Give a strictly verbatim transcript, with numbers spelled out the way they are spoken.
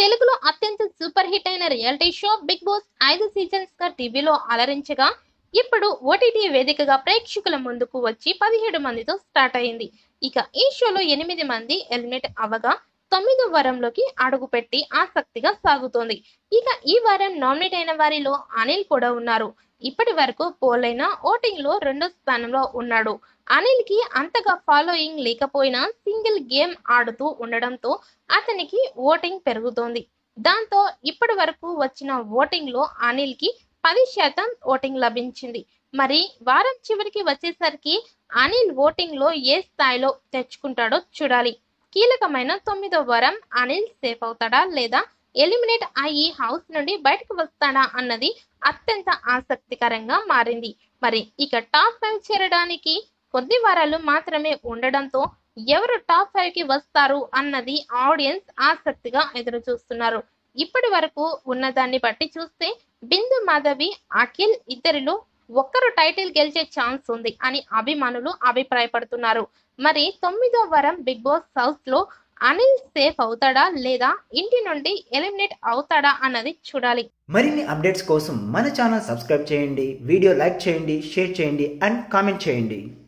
తెలుగులో అత్యంత super hit అయిన రియాలిటీ షో బిగ్ బాస్ ఐదు సీజన్స్ గా టీవీలో అలరించగా ఇప్పుడు ఓటీటీ వేదికగా ప్రేక్షకుల ముందుకు వచ్చి పదిహేడు మందితో స్టార్ట్ అయింది. ఇక ఈ షోలో ఎనిమిది మంది ఎలిమినేట్ అవ్వగా తొమ్మిదో వారంలోకి అడుగుపెట్టి ఆసక్తిగా సాగుతోంది. ఇక ఈ వారం నామినేట్ అయిన వారిలో అనిల్ కూడా ఉన్నారు. ఇప్పటి వరకు పోలైన ఓటింగ్ లో రెండో స్థానంలో ఉన్నాడు. అనిల్ కి అంతగా ఫాలోయింగ్ లేకపోయినా సింగిల్ గేమ్ ఆడుతూ ఉండడంతో అతనికి ఓటింగ్ పెరుగుతోంది. దాంతో ఇప్పటి వరకు వచ్చిన ఓటింగ్ లో అనిల్ కి పది శాతం ఓటింగ్ లభించింది. మరి వారం చివరికి వచ్చేసరికి అనిల్ ఓటింగ్ లో ఏ స్థాయిలో తెచ్చుకుంటాడో చూడాలి. కీలకమైన తొమ్మిదో వారం అనిల్ సేఫ్ అవుతాడా లేదా ఎలిమినేట్ అయ్యి హౌస్ నుండి బయటకు వస్తాడా అన్నది అత్యంత ఆసక్తికరంగా మారింది. మరి ఇక టాప్ ఫైవ్ చేరడానికి కొద్ది వారాలు మాత్రమే ఉండడంతో ఎవరు టాప్ ఫైవ్ కి వస్తారు అన్నది ఆడియన్స్ ఆసక్తిగా ఎదురు చూస్తున్నారు. ఇప్పటి వరకు ఉన్నదాన్ని బట్టి చూస్తే బిందు మాధవి, అఖిల్ ఇద్దరిలో ఒక్కరు టైటిల్ గెలిచే ఛాన్స్ ఉంది అని అభిమానులు అభిప్రాయపడుతున్నారు. మరి తొమ్మిదో వారం బిగ్ బాస్ హౌస్ లో అనిల్ సేఫ్ అవుతాడా లేదా ఇంటి నుండి ఎలిమినేట్ అవుతాడా అన్నది చూడాలి. మరిన్ని అప్డేట్స్ కోసం మన ఛానల్ సబ్స్క్రైబ్ చేయండి, వీడియో లైక్ చేయండి, షేర్ చేయండి అండ్ కామెంట్ చేయండి.